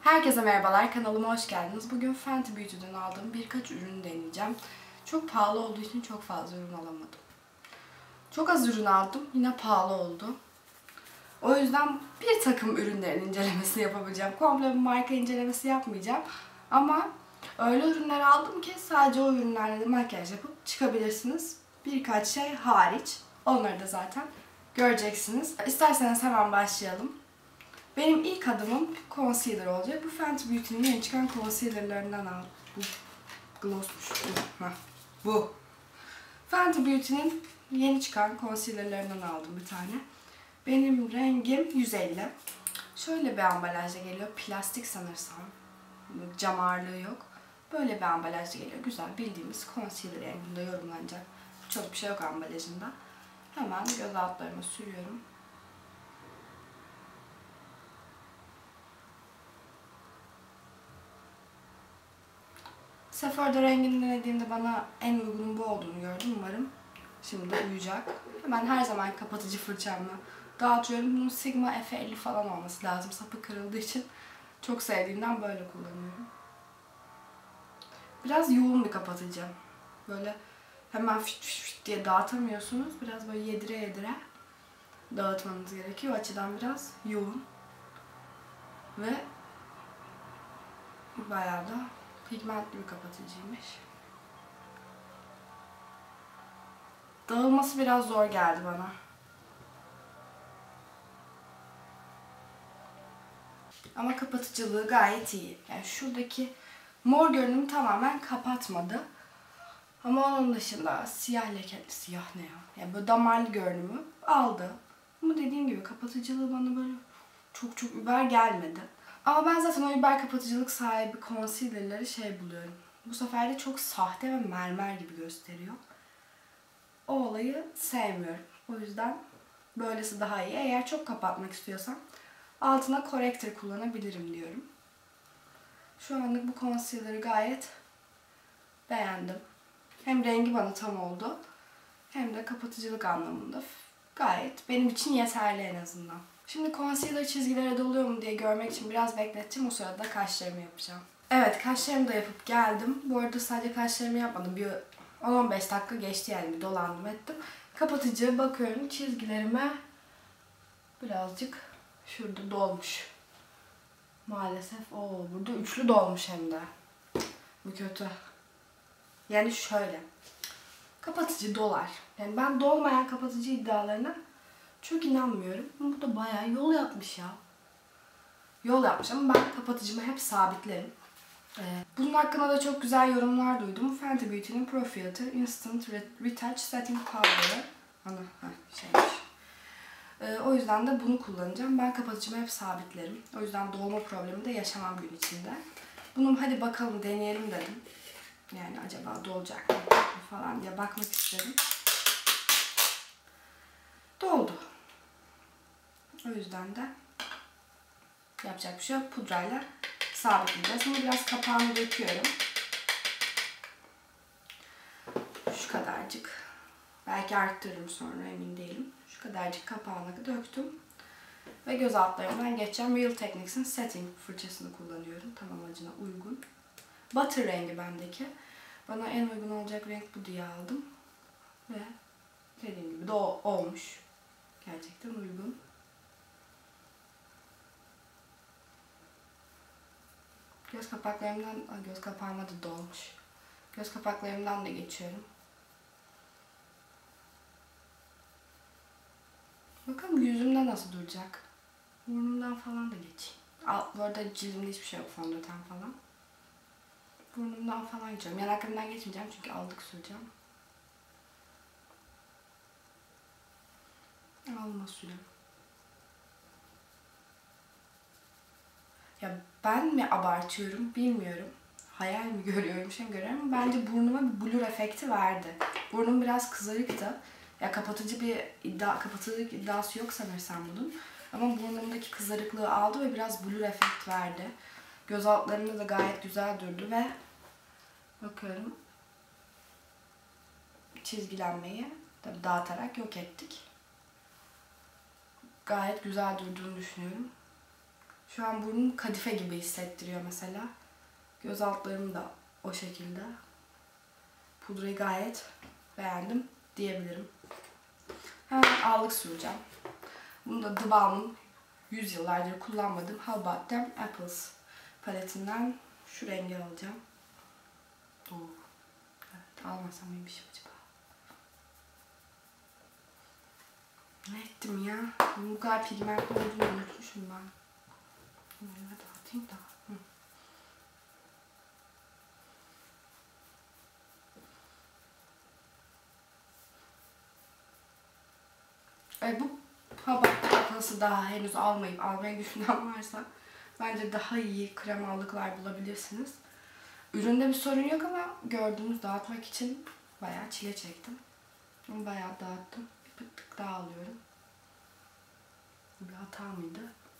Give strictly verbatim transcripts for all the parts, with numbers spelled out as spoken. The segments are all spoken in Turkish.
Herkese merhabalar, kanalıma hoş geldiniz. Bugün Fenty Beauty'den aldığım birkaç ürünü deneyeceğim. Çok pahalı olduğu için çok fazla ürün alamadım. Çok az ürün aldım, yine pahalı oldu. O yüzden bir takım ürünlerin incelemesi yapabileceğim. Komple bir marka incelemesi yapmayacağım. Ama öyle ürünler aldım ki sadece o ürünlerle de makyaj yapıp çıkabilirsiniz. Birkaç şey hariç. Onları da zaten göreceksiniz. İsterseniz hemen başlayalım. Benim ilk adımım concealer olacak. Bu Fenty Beauty'nin yeni çıkan concealerlarından aldım. Bu glossmuş. Bu. Heh. Bu. Fenty Beauty'nin yeni çıkan concealerlarından aldım bir tane. Benim rengim yüz elli. Şöyle bir ambalajda geliyor. Plastik sanırsam. Cam ağırlığı yok. Böyle bir ambalajda geliyor. Güzel bildiğimiz concealer, yani bunda yorumlanacak çok bir şey yok ambalajında. Hemen göz altlarıma sürüyorum. Sephora'da rengini denediğimde bana en uygunun bu olduğunu gördüm. Umarım şimdi uyacak. Hemen her zaman kapatıcı fırçamla dağıtıyorum. Bunun Sigma F elli falan olması lazım. Sapı kırıldığı için çok sevdiğimden böyle kullanıyorum. Biraz yoğun bir kapatıcı. Böyle hemen fit fit fit diye dağıtamıyorsunuz. Biraz böyle yedire yedire dağıtmanız gerekiyor. O açıdan biraz yoğun. Ve bayağı da pigmentli bir kapatıcıymış. Dağılması biraz zor geldi bana. Ama kapatıcılığı gayet iyi. Yani şuradaki mor görünümü tamamen kapatmadı. Ama onun dışında siyah leke, siyah ne ya? Yani böyle damarlı görünümü aldı. Ama dediğim gibi kapatıcılığı bana böyle çok çok über gelmedi. Ama ben zaten o über kapatıcılık sahibi concealer'ları şey buluyorum. Bu sefer de çok sahte ve mermer gibi gösteriyor. O olayı sevmiyorum. O yüzden böylesi daha iyi. Eğer çok kapatmak istiyorsam altına corrector kullanabilirim diyorum. Şu anlık bu concealer'ı gayet beğendim. Hem rengi bana tam oldu, hem de kapatıcılık anlamında gayet benim için yeterli en azından. Şimdi concealer çizgilere doluyor mu diye görmek için biraz bekleteceğim. O sırada kaşlarımı yapacağım. Evet, kaşlarımı da yapıp geldim. Bu arada sadece kaşlarımı yapmadım. Bir on on beş dakika geçti, yani bir dolandım ettim. Kapatıcı bakıyorum çizgilerime birazcık şurada dolmuş. Maalesef o burada üçlü dolmuş hem de. Bu kötü. Yani şöyle. Kapatıcı dolar. Yani ben dolmayan kapatıcı iddialarına çok inanmıyorum. Ama bu da bayağı yol yapmış ya. Yol yapmış ama ben kapatıcımı hep sabitlerim. Ee, bunun hakkında da çok güzel yorumlar duydum. Fenty Beauty'nin Pro Filter Instant Retouch Setting Powder'ı. Ana, heh, şeymiş. Ee, o yüzden de bunu kullanacağım. Ben kapatıcımı hep sabitlerim. O yüzden dolma problemi de yaşamam gün içinde. Bunu hadi bakalım deneyelim dedim. Yani acaba dolacak mı falan diye bakmak istedim. Doldu. O yüzden de yapacak bir şey yok. Pudrayla sabitleyeceğiz. Şimdi biraz kapağını döküyorum. Şu kadarcık. Belki arttırırım sonra, emin değilim. Şu kadarcık kapağını döktüm. Ve göz altlarından geçeceğim. Real Techniques'in Setting fırçasını kullanıyorum. Tam amacına uygun. Butter rengi bendeki. Bana en uygun olacak renk bu diye aldım. Ve dediğim gibi de o olmuş. Gerçekten uygun. Göz kapaklarımdan, göz kapağıma da dolmuş. Göz kapaklarımdan da geçiyorum. Bakalım yüzümde nasıl duracak. Burnumdan falan da geçeyim. Bu arada cildimde hiçbir şey yok, fondöten falan. Burnumdan falan geçiyorum. Yanaklarımdan geçmeyeceğim çünkü aldık süreceğim. Alma sürem. Ya ben mi abartıyorum bilmiyorum. Hayal mi görüyorum, şey mi görüyorum. Bence burnuma bir blur efekti verdi. Burnum biraz kızarıktı. Ya kapatıcı bir iddia, kapatıcılık iddiası yok sanırsam bunun. Ama burnumdaki kızarıklığı aldı ve biraz blur efekt verdi. Göz altlarımda da gayet güzel durdu ve bakıyorum çizgilenmeyi tabii dağıtarak yok ettik. Gayet güzel durduğunu düşünüyorum. Şu an burnum kadife gibi hissettiriyor mesela. Göz altlarım da o şekilde. Pudrayı gayet beğendim diyebilirim. Hemen allık süreceğim. Bunu da The Balm'ın yüz yıllardır kullanmadığım How About Them Apples paletinden şu rengi alacağım. Oo. Evet, almasam iyiymiş acaba. Ne ettim ya? Bu kadar pigment olduğunu unutmuşum ben. Elime dağıtayım da. Hı. E, bu Habak tatlası daha henüz almayıp almayı düşünen varsa bence daha iyi kremalıklar bulabilirsiniz. Üründe bir sorun yok ama gördüğünüz dağıtmak için bayağı çile çektim. Bayağı dağıttım. Bir pıttık daha alıyorum. Bir hata mıydı?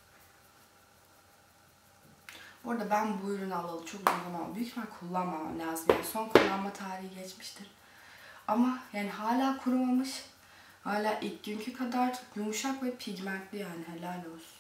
Bu arada ben bu ürünü alalı çok uzun zaman, büyük ihtimal kullanmamam lazım. Yani son kullanma tarihi geçmiştir. Ama yani hala kurumamış. Hala ilk günkü kadar yumuşak ve pigmentli, yani helal olsun.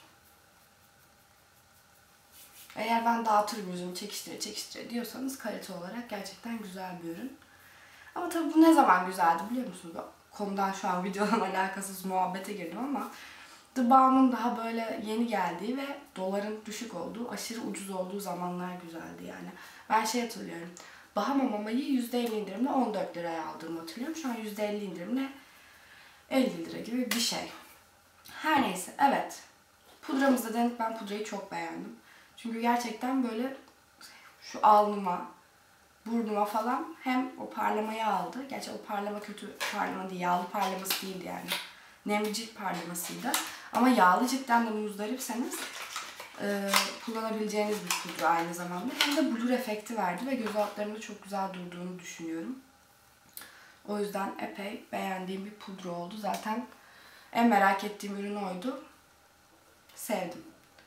Eğer ben dağıtırım yüzümü çekiştire çekiştire diyorsanız kalite olarak gerçekten güzel bir ürün. Ama tabii bu ne zaman güzeldi biliyor musunuz? Konudan şu an videodan alakasız muhabbete girdim ama The Balm'ın daha böyle yeni geldiği ve doların düşük olduğu, aşırı ucuz olduğu zamanlar güzeldi yani. Ben şey hatırlıyorum. Bahama Mama'yı yüzde elli indirimle on dört liraya aldığımı hatırlıyorum. Şu an yüzde elli indirimle elli lira gibi bir şey. Her neyse, evet. Pudramızı denedik. Ben pudrayı çok beğendim. Çünkü gerçekten böyle şu alnıma, burnuma falan hem o parlamayı aldı. Gerçi o parlama kötü parlama değil, yağlı parlaması değildi yani. Nemli cilt parlamasıydı. Ama yağlı ciltten de muzdaripseniz e, kullanabileceğiniz bir pudra aynı zamanda. Hem de blur efekti verdi ve göz altlarında çok güzel durduğunu düşünüyorum. O yüzden epey beğendiğim bir pudra oldu. Zaten en merak ettiğim ürün oydu. Sevdim.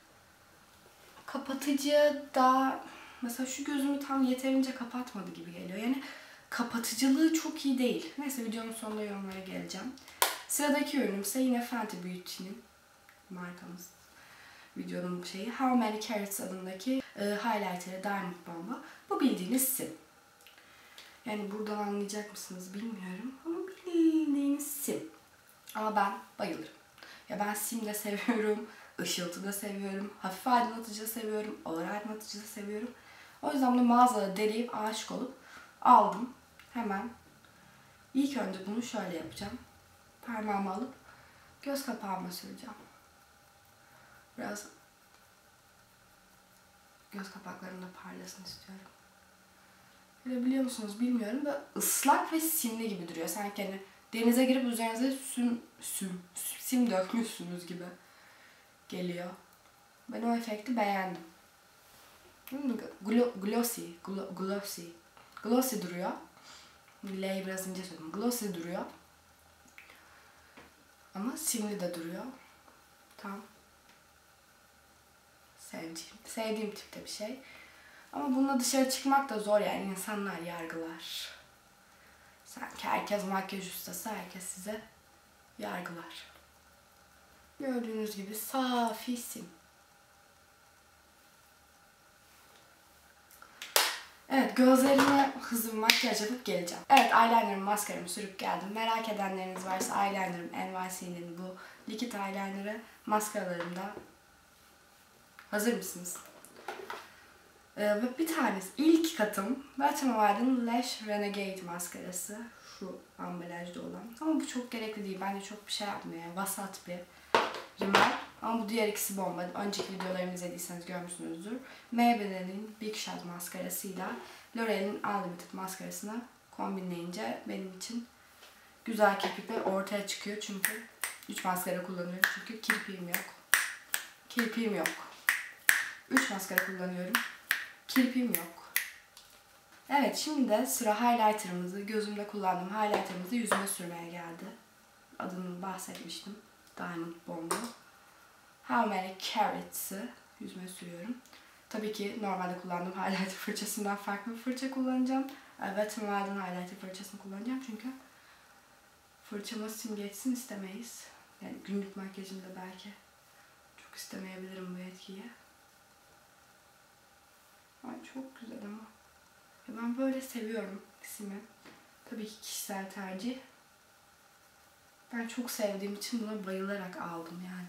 Kapatıcı da mesela şu gözümü tam yeterince kapatmadı gibi geliyor. Yani kapatıcılığı çok iyi değil. Neyse videonun sonunda yorumlara geleceğim. Sıradaki ürünüm ise yine Fenty Beauty'nin markamız. Videonun şeyi How Many Carats adındaki e, highlighter'ı Diamond Bomb'a. Bu bildiğiniz sim. Yani buradan anlayacak mısınız bilmiyorum ama bildiğiniz sim. Ama ben bayılırım. Ya ben sim de seviyorum, ışıltı da seviyorum, hafif aydınlatıcı da seviyorum, ağır aydınlatıcı da seviyorum. O yüzden de mağazada deneyip aşık olup aldım. Hemen ilk önce bunu şöyle yapacağım. Parmağımı alıp göz kapağıma süreceğim. Biraz göz kapaklarımda parlasın istiyorum. Görebiliyor musunuz bilmiyorum da ıslak ve simli gibi duruyor. Sanki hani denize girip üzerinize süm, süm, sim dökmüşsünüz gibi geliyor. Ben o efekti beğendim. Glo glossy, glo glossy, glossy duruyor. L'yi biraz ince söyledim. Glossy duruyor. Ama simli de duruyor. Tam sevdiğim, sevdiğim tipte bir şey. Ama bununla dışarı çıkmak da zor yani, insanlar yargılar. Sanki herkes makyaj ustası, herkes size yargılar. Gördüğünüz gibi safi sim. Evet, gözlerime hızlı bir makyaj yapıp geleceğim. Evet, eyeliner'ımı, maskaramı sürüp geldim. Merak edenleriniz varsa eyeliner'ım N Y C'nin bu likit eyeliner'ı maskaralarımda. Hazır mısınız? Ee, ve bir tanesi, ilk katım Wet n Wild'ın Lash Renegade maskarası. Şu ambalajda olan. Ama bu çok gerekli değil. Bence çok bir şey yapmıyor. Yani vasat bir rimel. Ama bu diğer ikisi bomba. Önceki videolarımı izlediyseniz görmüşsünüzdür. Maybelline'in Big Shot maskarasıyla L'Oreal'in Unlimited maskarasını kombinleyince benim için güzel kirpikler ortaya çıkıyor. Çünkü üç maskara kullanıyorum. Çünkü kirpiğim yok. Kirpiğim yok. üç maskara kullanıyorum. Kirpiğim yok. Evet, şimdi de sıra highlighter'ımızı, gözümde kullandığım highlighter'ımızı yüzüme sürmeye geldi. Adını bahsetmiştim. Diamond Bomb'u. How Many Carats'ı yüzüme sürüyorum. Tabii ki normalde kullandığım highlighter fırçasından farklı bir fırça kullanacağım. Wet n Wild'ın highlighter fırçasını kullanacağım çünkü fırçama sim geçsin istemeyiz. Yani günlük makyajımda belki çok istemeyebilirim bu etkiyi. Çok güzel ama. Ben böyle seviyorum simi. Tabii ki kişisel tercih. Ben çok sevdiğim için buna bayılarak aldım yani.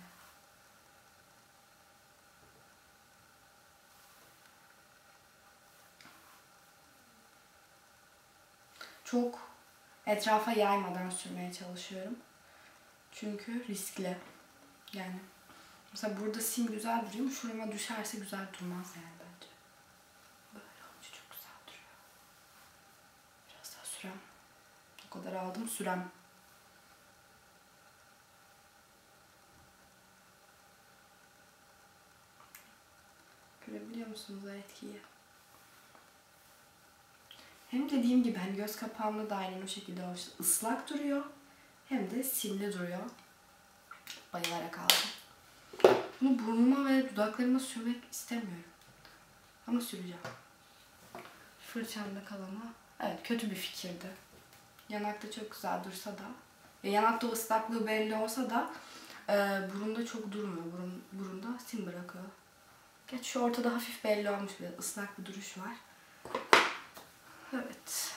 Çok etrafa yaymadan sürmeye çalışıyorum. Çünkü riskli. Yani mesela burada sim güzel duruyor ama şurama düşerse güzel durmaz yani bence. Böyle olunca çok güzel duruyor. Biraz daha sürem. O kadar aldım, sürem. Görebiliyor musunuz o etkiyi? Hem dediğim gibi hani göz kapağımda da aynen o şekilde ıslak duruyor. Hem de simli duruyor. Bayılarak aldım. Bunu burnuma ve dudaklarıma sürmek istemiyorum. Ama süreceğim. Fırçamda kalanı. Evet, kötü bir fikirdi. Yanakta çok güzel dursa da. E, yanakta ıslaklığı belli olsa da e, burunda çok durmuyor. Burun, burunda sim bırakıyor. Geç şu ortada hafif belli olmuş bir ıslak bir duruş var. Evet.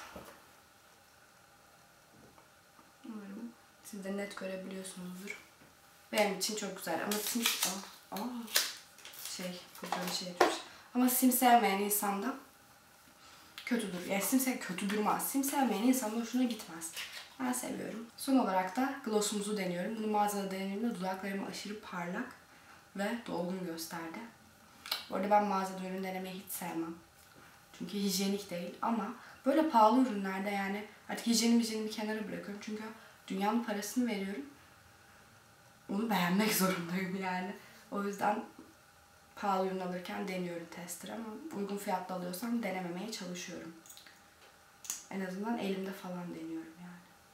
Umarım siz de net görebiliyorsunuzdur. Benim için çok güzel ama sim... Aa, aa, şey, pudra şey etmiş. Ama sim sevmeyen insanda kötü durur. Yani sim sev kötü durmaz. Sim sevmeyen insanın hoşuna gitmez. Ben seviyorum. Son olarak da glossumuzu deniyorum. Bunu mağazada denediğimde dudaklarım aşırı parlak ve dolgun gösterdi. Bu arada ben mağazada ürün denemeyi hiç sevmem. Çünkü hijyenik değil ama böyle pahalı ürünlerde yani artık hijyenik hijyeni bir kenara bırakıyorum. Çünkü dünyanın parasını veriyorum. Onu beğenmek zorundayım yani. O yüzden pahalı ürün alırken deniyorum tester ama uygun fiyatlı alıyorsam denememeye çalışıyorum. En azından elimde falan deniyorum yani.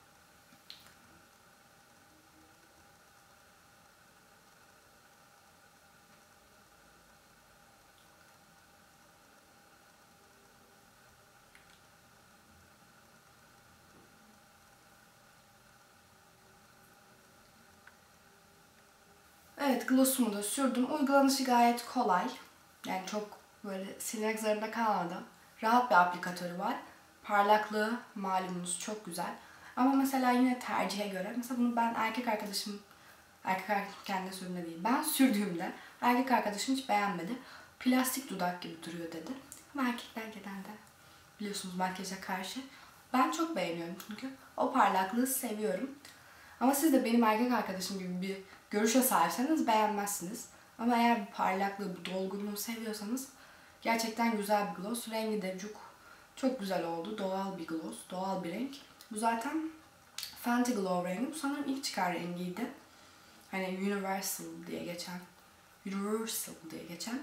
Evet, glossumu da sürdüm. Uygulanışı gayet kolay. Yani çok böyle silmek zorunda kalmadım. Rahat bir aplikatörü var. Parlaklığı malumunuz çok güzel. Ama mesela yine tercihe göre. Mesela bunu ben erkek arkadaşım, erkek arkadaşım kendine sürdüğümde değil. Ben sürdüğümde erkek arkadaşım hiç beğenmedi. Plastik dudak gibi duruyor dedi. Ama erkekler genelde biliyorsunuz makyaja karşı. Ben çok beğeniyorum çünkü o parlaklığı seviyorum. Ama siz de benim erkek arkadaşım gibi bir görüşe sahipseniz beğenmezsiniz. Ama eğer bu parlaklığı, bu dolgunluğu seviyorsanız gerçekten güzel bir gloss. Rengi de çok, çok güzel oldu. Doğal bir gloss, doğal bir renk. Bu zaten Fenty Glow rengi. Bu sanırım ilk çıkan rengiydi. Hani Universal diye geçen, Universal diye geçen.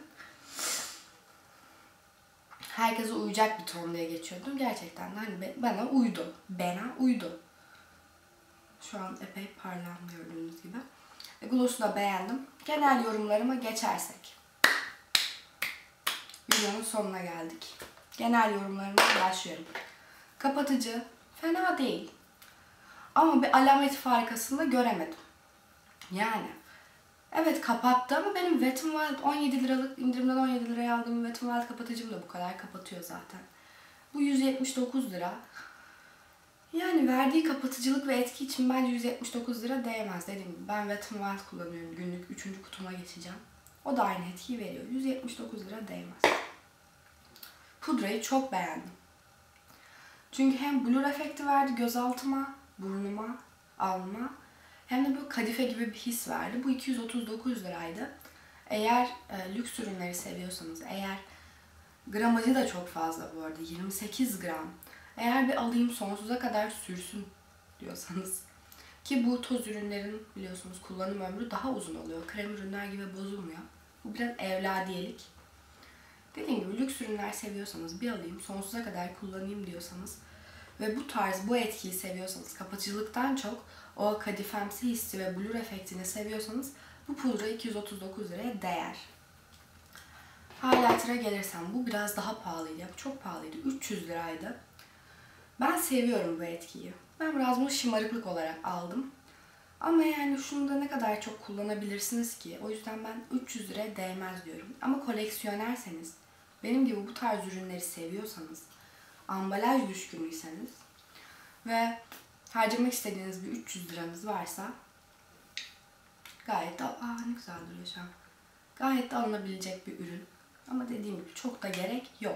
Herkese uyacak bir ton diye geçiyordum. Gerçekten de hani bana uydu. Bana uydu. Şu an epey parlak gördüğünüz gibi. E, gloss'u da beğendim. Genel yorumlarıma geçersek. Videonun sonuna geldik. Genel yorumlarıma başlıyorum. Kapatıcı fena değil. Ama bir alamet farikasını da göremedim. Yani evet kapattı ama benim Wet n Wild on yedi liralık indirimden on yedi liraya aldığım Wet n Wild kapatıcım da bu kadar kapatıyor zaten. Bu yüz yetmiş dokuz lira. Yani verdiği kapatıcılık ve etki için bence yüz yetmiş dokuz lira değmez. Dediğim gibi ben Wet n Wild kullanıyorum. Günlük üçüncü kutuma geçeceğim. O da aynı etkiyi veriyor. yüz yetmiş dokuz lira değmez. Pudrayı çok beğendim. Çünkü hem blur efekti verdi gözaltıma, burnuma, alnıma. Hem de bu kadife gibi bir his verdi. Bu iki yüz otuz dokuz liraydı. Eğer e, lüks ürünleri seviyorsanız, eğer gramajı da çok fazla bu arada, yirmi sekiz gram. Eğer bir alayım sonsuza kadar sürsün diyorsanız, ki bu toz ürünlerin biliyorsunuz kullanım ömrü daha uzun oluyor. Krem ürünler gibi bozulmuyor. Bu biraz evladiyelik. Dediğim gibi lüks ürünler seviyorsanız, bir alayım sonsuza kadar kullanayım diyorsanız ve bu tarz, bu etkiyi seviyorsanız, kapatıcılıktan çok o kadifemsi hissi ve blur efektini seviyorsanız bu pudra iki yüz otuz dokuz liraya değer. Highlighter'a gelirsem bu biraz daha pahalıydı. Çok pahalıydı. üç yüz liraydı. Ben seviyorum bu etkiyi. Ben biraz bunu şımarıklık olarak aldım. Ama yani şunu da ne kadar çok kullanabilirsiniz ki? O yüzden ben üç yüz liraya değmez diyorum. Ama koleksiyonerseniz, benim gibi bu tarz ürünleri seviyorsanız, ambalaj düşkünüyseniz ve harcamak istediğiniz bir üç yüz liranız varsa gayet de, aa ne güzel duruyor şu an. Gayet de alınabilecek bir ürün. Ama dediğim gibi çok da gerek yok.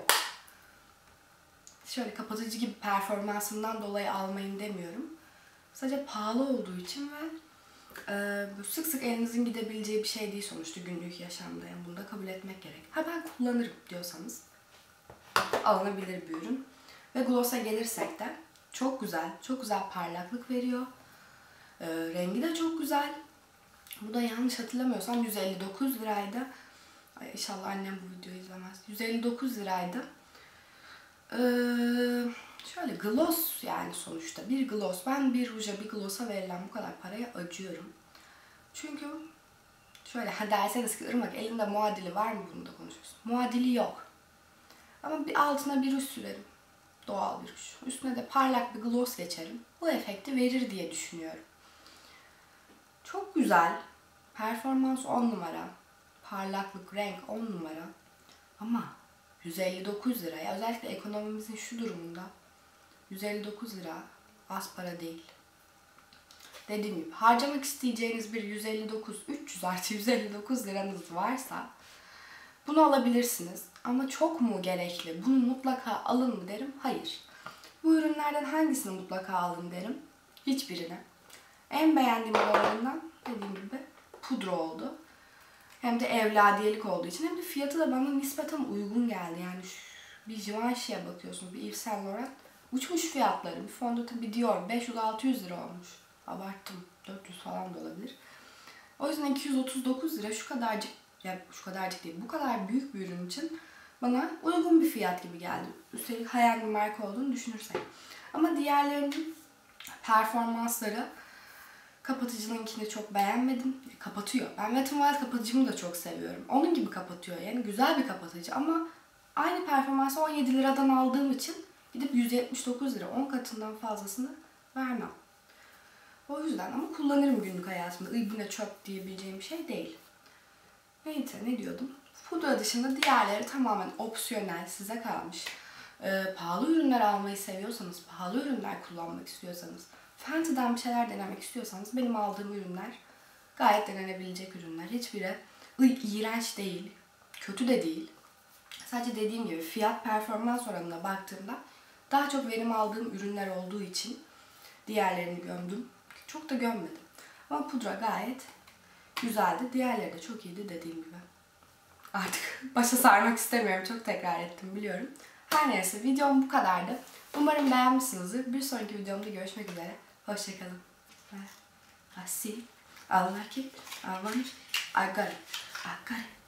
Şöyle kapatıcı gibi performansından dolayı almayın demiyorum. Sadece pahalı olduğu için ve e, sık sık elinizin gidebileceği bir şey değil sonuçta günlük yaşamda. Yani bunu da kabul etmek gerek. Ha ben kullanırım diyorsanız alınabilir bir ürün. Ve gloss'a gelirsek de çok güzel, çok güzel parlaklık veriyor. E, rengi de çok güzel. Bu da yanlış hatırlamıyorsam yüz elli dokuz liraydı. Ay inşallah annem bu videoyu izlemez. yüz elli dokuz liraydı. Ee, şöyle gloss yani sonuçta bir gloss. Ben bir ruja bir gloss'a verilen bu kadar paraya acıyorum. Çünkü şöyle ha derseniz ki Irmak elinde muadili var mı, bunu da konuşuyorsun. Muadili yok. Ama bir altına bir ruj sürerim. Doğal bir ruj. Üstüne de parlak bir gloss geçerim. Bu efekti verir diye düşünüyorum. Çok güzel. Performans on numara. Parlaklık, renk on numara. Ama yüz elli dokuz liraya, özellikle ekonomimizin şu durumunda yüz elli dokuz lira az para değil. Dediğim gibi harcamak isteyeceğiniz bir yüz elli dokuz, üç yüz artı yüz elli dokuz liranız varsa bunu alabilirsiniz. Ama çok mu gerekli? Bunu mutlaka alın mı derim? Hayır. Bu ürünlerden hangisini mutlaka alın derim? Hiçbirini. En beğendiğim olanlarından dediğim gibi pudra oldu. Hem de evladiyelik olduğu için hem de fiyatı da bana nispeten uygun geldi. Yani şu, bir Givenchy'ye bakıyorsunuz, bir Yves Saint Laurent uçmuş fiyatları. Bir fondöten, bir Dior beş yüz altı yüz lira olmuş. Abarttım. dört yüz falan da olabilir. O yüzden iki yüz otuz dokuz lira şu kadarcık, ya şu kadarcık değil, bu kadar büyük bir ürün için bana uygun bir fiyat gibi geldi. Üstelik hayal bir marka olduğunu düşünürsek. Ama diğerlerinin performansları, kapatıcılığınkini çok beğenmedim. Kapatıyor. Ben Wet n Wild kapatıcımı da çok seviyorum. Onun gibi kapatıyor. Yani güzel bir kapatıcı ama aynı performansı on yedi liradan aldığım için gidip yüz yetmiş dokuz lira, on katından fazlasını vermem. O yüzden ama kullanırım günlük hayatımda. İyi bu ne çöp diyebileceğim bir şey değil. Neyse ne diyordum? Pudra dışında diğerleri tamamen opsiyonel, size kalmış. Ee, pahalı ürünler almayı seviyorsanız, pahalı ürünler kullanmak istiyorsanız, Fenty'den bir şeyler denemek istiyorsanız benim aldığım ürünler gayet denenebilecek ürünler. Hiçbiri iğrenç değil, kötü de değil. Sadece dediğim gibi fiyat performans oranına baktığımda daha çok verim aldığım ürünler olduğu için diğerlerini gömdüm. Çok da gömmedim. Ama pudra gayet güzeldi. Diğerleri de çok iyiydi dediğim gibi. Artık başa sarmak istemiyorum. Çok tekrar ettim biliyorum. Her neyse videom bu kadardı. Umarım beğenmişsinizdir. Bir sonraki videomda görüşmek üzere. Hoşçakalın. I see, I like it, I want it, I got it, I got it.